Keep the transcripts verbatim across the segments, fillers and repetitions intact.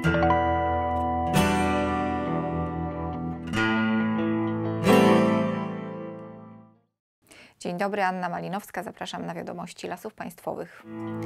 Dzień dobry, Anna Malinowska. Zapraszam na wiadomości Lasów Państwowych.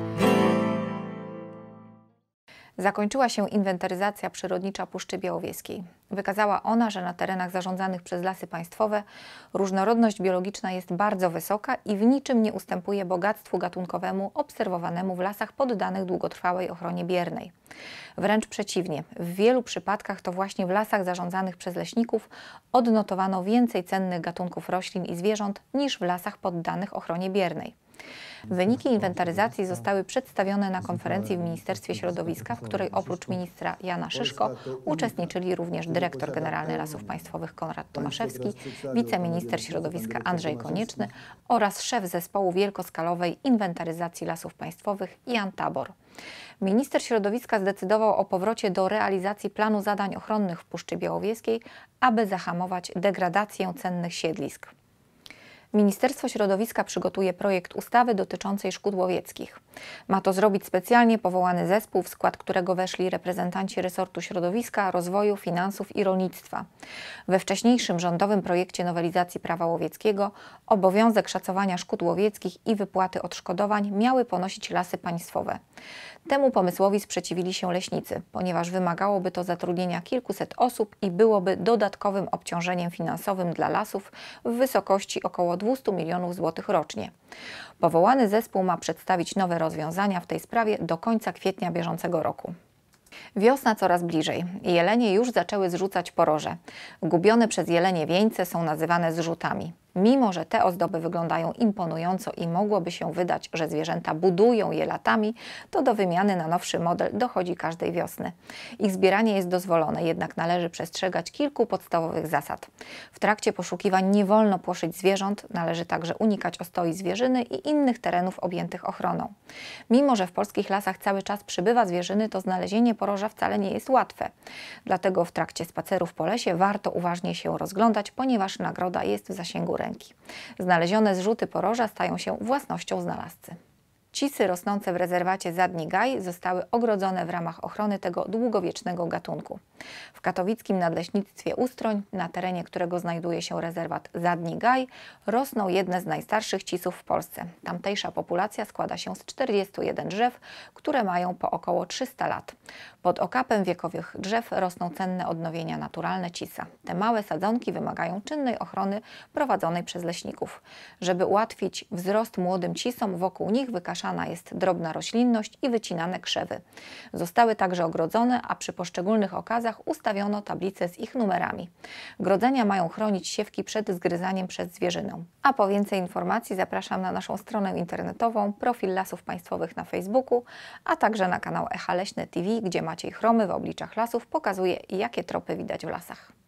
Zakończyła się inwentaryzacja przyrodnicza Puszczy Białowieskiej. Wykazała ona, że na terenach zarządzanych przez Lasy Państwowe różnorodność biologiczna jest bardzo wysoka i w niczym nie ustępuje bogactwu gatunkowemu obserwowanemu w lasach poddanych długotrwałej ochronie biernej. Wręcz przeciwnie, w wielu przypadkach to właśnie w lasach zarządzanych przez leśników odnotowano więcej cennych gatunków roślin i zwierząt niż w lasach poddanych ochronie biernej. Wyniki inwentaryzacji zostały przedstawione na konferencji w Ministerstwie Środowiska, w której oprócz ministra Jana Szyszko uczestniczyli również dyrektor generalny Lasów Państwowych Konrad Tomaszewski, wiceminister środowiska Andrzej Konieczny oraz szef zespołu wielkoskalowej inwentaryzacji Lasów Państwowych Jan Tabor. Minister środowiska zdecydował o powrocie do realizacji planu zadań ochronnych w Puszczy Białowieskiej, aby zahamować degradację cennych siedlisk. Ministerstwo Środowiska przygotuje projekt ustawy dotyczącej szkód łowieckich. Ma to zrobić specjalnie powołany zespół, w skład którego weszli reprezentanci resortu środowiska, rozwoju, finansów i rolnictwa. We wcześniejszym rządowym projekcie nowelizacji prawa łowieckiego obowiązek szacowania szkód łowieckich i wypłaty odszkodowań miały ponosić Lasy Państwowe. Temu pomysłowi sprzeciwili się leśnicy, ponieważ wymagałoby to zatrudnienia kilkuset osób i byłoby dodatkowym obciążeniem finansowym dla lasów w wysokości około dwieście milionów złotych rocznie. Powołany zespół ma przedstawić nowe rozwiązania w tej sprawie do końca kwietnia bieżącego roku. Wiosna coraz bliżej. Jelenie już zaczęły zrzucać poroże. Gubione przez jelenie wieńce są nazywane zrzutami. Mimo że te ozdoby wyglądają imponująco i mogłoby się wydać, że zwierzęta budują je latami, to do wymiany na nowszy model dochodzi każdej wiosny. Ich zbieranie jest dozwolone, jednak należy przestrzegać kilku podstawowych zasad. W trakcie poszukiwań nie wolno płoszyć zwierząt, należy także unikać ostoi zwierzyny i innych terenów objętych ochroną. Mimo że w polskich lasach cały czas przybywa zwierzyny, to znalezienie poroża wcale nie jest łatwe. Dlatego w trakcie spacerów po lesie warto uważnie się rozglądać, ponieważ nagroda jest w zasięgu ręki. Znalezione zrzuty poroża stają się własnością znalazcy. Cisy rosnące w rezerwacie Zadni Gaj zostały ogrodzone w ramach ochrony tego długowiecznego gatunku. W katowickim Nadleśnictwie Ustroń, na terenie którego znajduje się rezerwat Zadni Gaj, rosną jedne z najstarszych cisów w Polsce. Tamtejsza populacja składa się z czterdziestu jeden drzew, które mają po około trzysta lat. Pod okapem wiekowych drzew rosną cenne odnowienia naturalne cisa. Te małe sadzonki wymagają czynnej ochrony prowadzonej przez leśników. Żeby ułatwić wzrost młodym cisom, wokół nich wykaszana jest drobna roślinność i wycinane krzewy. Zostały także ogrodzone, a przy poszczególnych okazach ustawiono tablice z ich numerami. Grodzenia mają chronić siewki przed zgryzaniem przez zwierzynę. A po więcej informacji zapraszam na naszą stronę internetową, profil Lasów Państwowych na Facebooku, a także na kanał Echa Leśne T V, gdzie Maciej Chromy w Obliczach Lasów pokazuje, jakie tropy widać w lasach.